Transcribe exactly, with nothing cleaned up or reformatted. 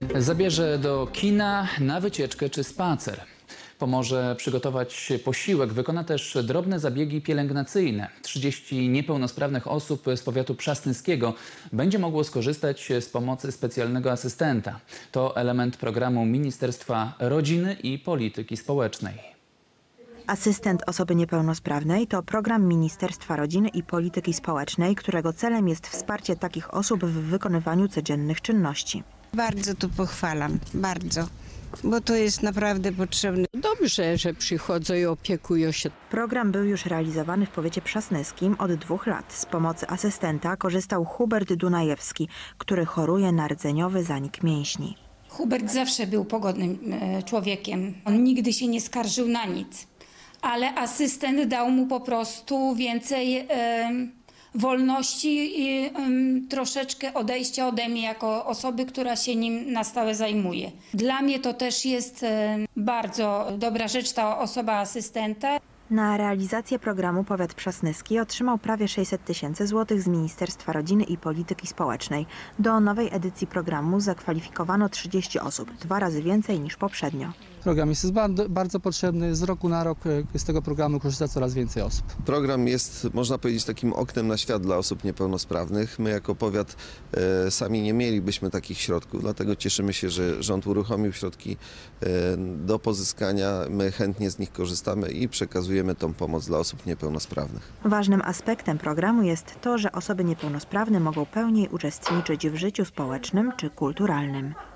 Zabierze do kina, na wycieczkę czy spacer. Pomoże przygotować posiłek, wykona też drobne zabiegi pielęgnacyjne. trzydzieści niepełnosprawnych osób z powiatu przasnyskiego będzie mogło skorzystać z pomocy specjalnego asystenta. To element programu Ministerstwa Rodziny i Polityki Społecznej. Asystent osoby niepełnosprawnej to program Ministerstwa Rodziny i Polityki Społecznej, którego celem jest wsparcie takich osób w wykonywaniu codziennych czynności. Bardzo to pochwalam, bardzo, bo to jest naprawdę potrzebne. Dobrze, że przychodzą i opiekują się. Program był już realizowany w powiecie przasnyskim od dwóch lat. Z pomocy asystenta korzystał Hubert Dunajewski, który choruje na rdzeniowy zanik mięśni. Hubert zawsze był pogodnym człowiekiem. On nigdy się nie skarżył na nic, ale asystent dał mu po prostu więcej e, wolności i e, troszeczkę odejścia ode mnie jako osoby, która się nim na stałe zajmuje. Dla mnie to też jest e, bardzo dobra rzecz, ta osoba asystenta. Na realizację programu powiat przasnyski otrzymał prawie sześćset tysięcy złotych z Ministerstwa Rodziny i Polityki Społecznej. Do nowej edycji programu zakwalifikowano trzydzieści osób, dwa razy więcej niż poprzednio. Program jest bardzo potrzebny, z roku na rok z tego programu korzysta coraz więcej osób. Program jest, można powiedzieć, takim oknem na świat dla osób niepełnosprawnych. My jako powiat e, sami nie mielibyśmy takich środków, dlatego cieszymy się, że rząd uruchomił środki e, do pozyskania. My chętnie z nich korzystamy i przekazujemy tą pomoc dla osób niepełnosprawnych. Ważnym aspektem programu jest to, że osoby niepełnosprawne mogą pełniej uczestniczyć w życiu społecznym czy kulturalnym.